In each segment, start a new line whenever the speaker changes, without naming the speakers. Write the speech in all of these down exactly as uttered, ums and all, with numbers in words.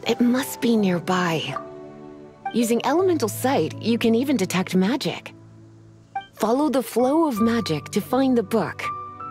It must be nearby. Using elemental sight, you can even detect magic. Follow the flow of magic to find the book.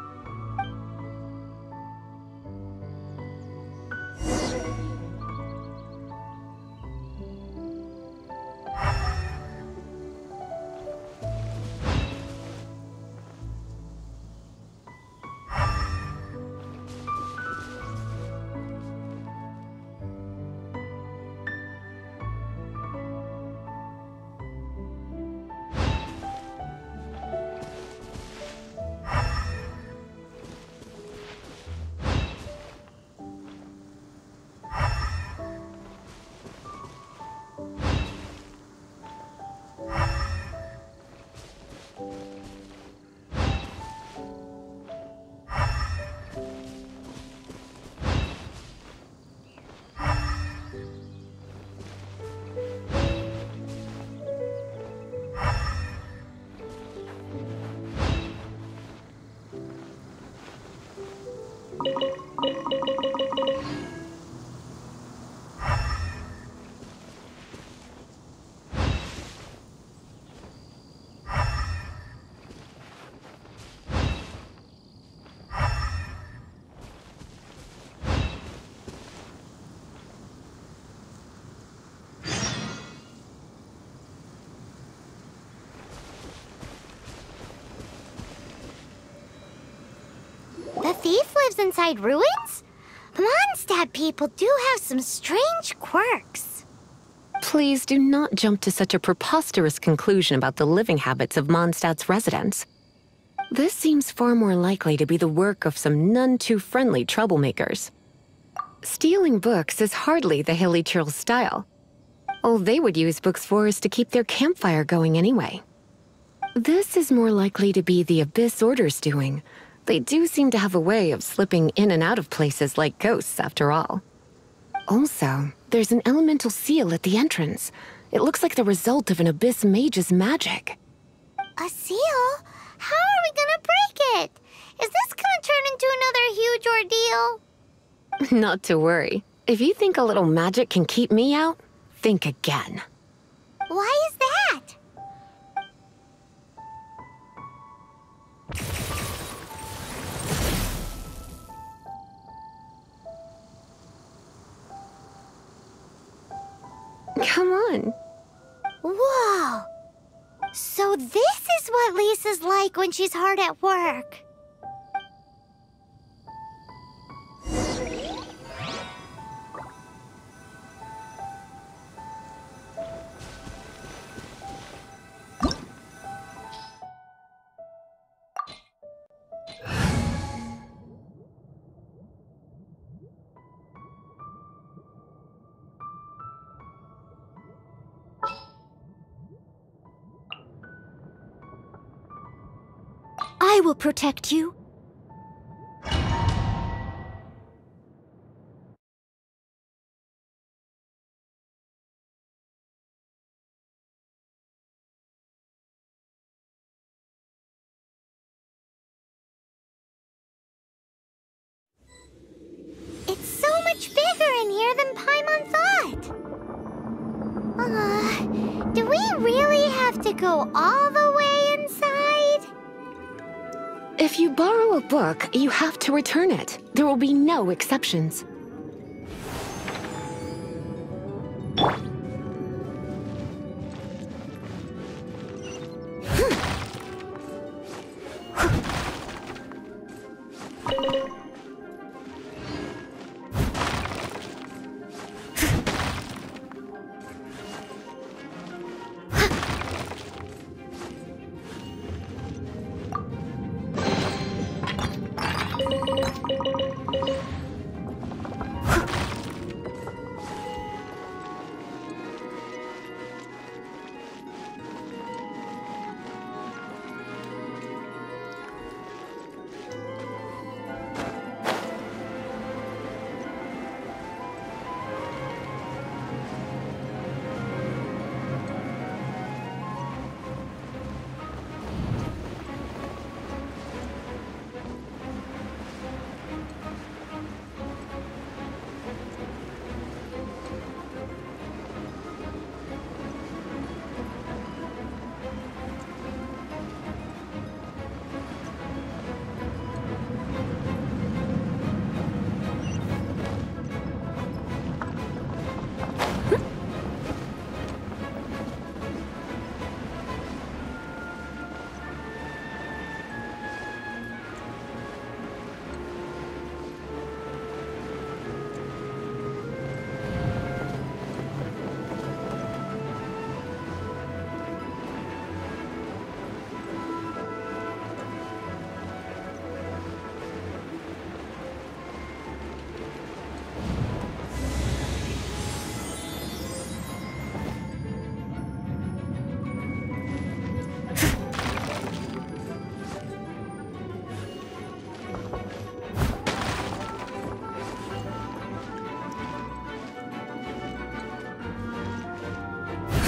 The thief lives inside ruins? The Mondstadt people do have some strange quirks.
Please do not jump to such a preposterous conclusion about the living habits of Mondstadt's residents. This seems far more likely to be the work of some none-too-friendly troublemakers. Stealing books is hardly the Hilly Churl's style. All they would use books for is to keep their campfire going anyway. This is more likely to be the Abyss Order's doing. They do seem to have a way of slipping in and out of places like ghosts, after all. Also, there's an elemental seal at the entrance. It looks like the result of an Abyss mage's magic.
A seal? How are we gonna break it? Is this gonna turn into another huge ordeal?
Not to worry. If you think a little magic can keep me out, think again.
Why is that?
Come on.
Whoa! So this is what Lisa's like when she's hard at work. I will protect you. It's so much bigger in here than Paimon thought. Uh, do we really have to go all the way inside?
If you borrow a book, you have to return it. There will be no exceptions.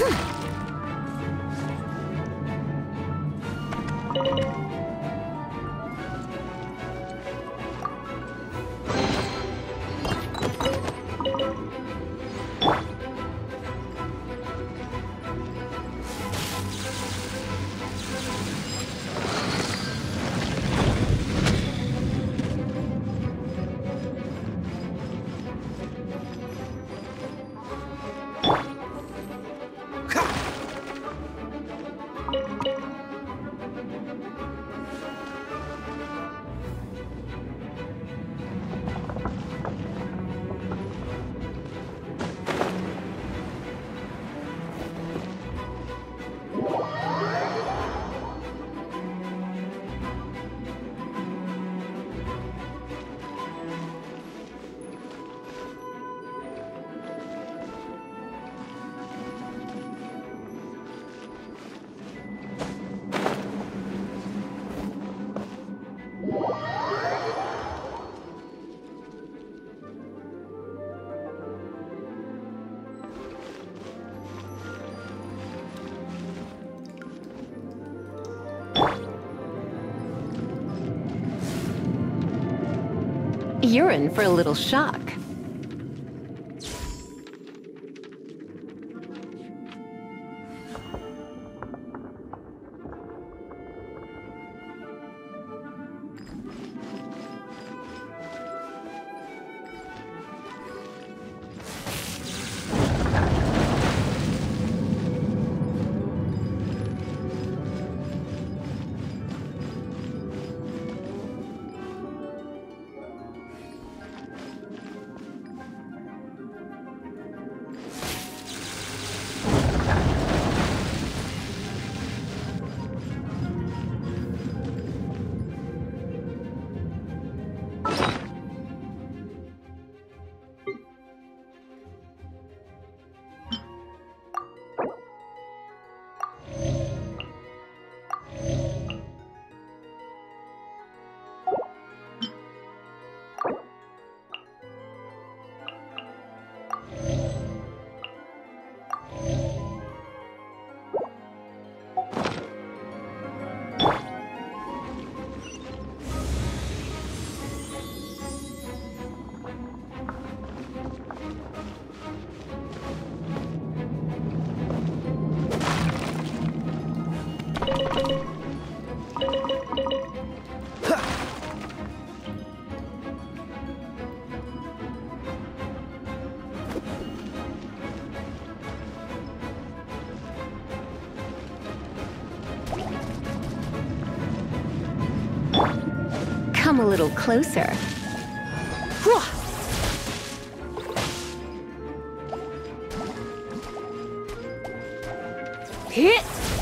You're in for a little shock. Come a little closer. Hit!